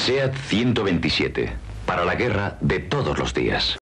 SEAT 127. Para la guerra de todos los días.